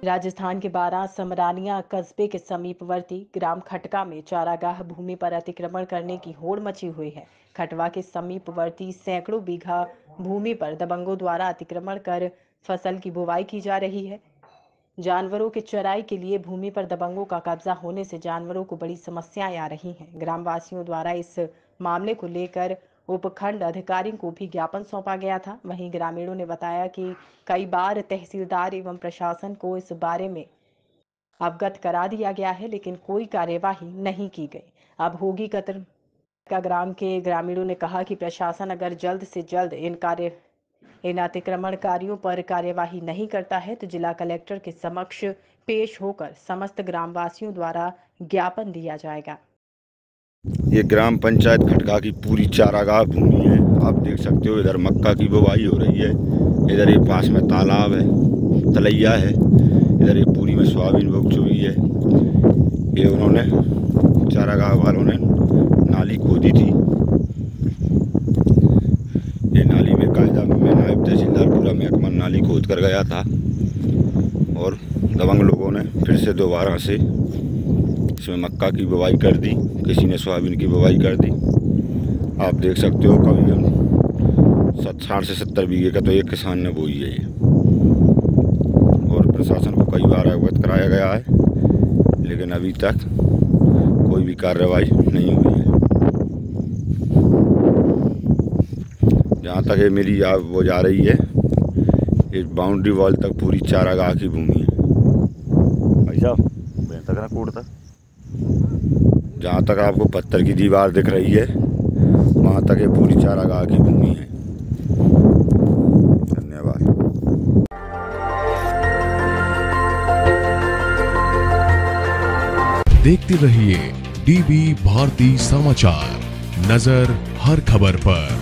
राजस्थान के बारां समरानिया कस्बे के समीपवर्ती ग्राम खटका में चारागाह भूमि पर अतिक्रमण करने की होड़ मची हुई है। खटवा के समीपवर्ती सैकड़ों बीघा भूमि पर दबंगों द्वारा अतिक्रमण कर फसल की बुवाई की जा रही है। जानवरों के चराई के लिए भूमि पर दबंगों का कब्जा होने से जानवरों को बड़ी समस्याएं आ रही हैं। ग्रामवासियों द्वारा इस मामले को लेकर उपखंड अधिकारी को भी ज्ञापन सौंपा गया था। वहीं ग्रामीणों ने बताया कि कई बार तहसीलदार एवं प्रशासन को इस बारे में अवगत करा दिया गया है, लेकिन कोई कार्यवाही नहीं की गई। अब होगी कतर का ग्राम के ग्रामीणों ने कहा कि प्रशासन अगर जल्द से जल्द इन अतिक्रमणकारियों पर कार्यवाही नहीं करता है तो जिला कलेक्टर के समक्ष पेश होकर समस्त ग्रामवासियों द्वारा ज्ञापन दिया जाएगा। ये ग्राम पंचायत खटका की पूरी चारागाह भूमि है। आप देख सकते हो, इधर मक्का की बुवाई हो रही है, इधर ये पास में तालाब है, तलैया है, इधर ये पूरी में सोयाबीन बुक चुकी है। ये उन्होंने चारागाह वालों ने नाली खोदी थी। ये नाली में कायदा में नायब तहसीलदार पूरा महकमा नाली खोद कर गया था और दबंग लोगों ने फिर से दोबारा से इसमें मक्का की बुवाई कर दी, किसी ने सोयाबीन की बुवाई कर दी। आप देख सकते हो, करीबन 60 से 70 बीघे का तो एक किसान ने बोई है ये। और प्रशासन को कई बार अवगत कराया गया है, लेकिन अभी तक कोई भी कार्रवाई नहीं हुई है। जहाँ तक ये मेरी वो जा रही है, इस बाउंड्री वॉल तक पूरी चारागाह की भूमि है भाई साहब, तक ना कोड तक। जहाँ तक आपको पत्थर की दीवार दिख रही है, वहाँ तक ये पूरी चारागाह की भूमि है। धन्यवाद। देखते रहिए डीबी भारती समाचार, नजर हर खबर पर।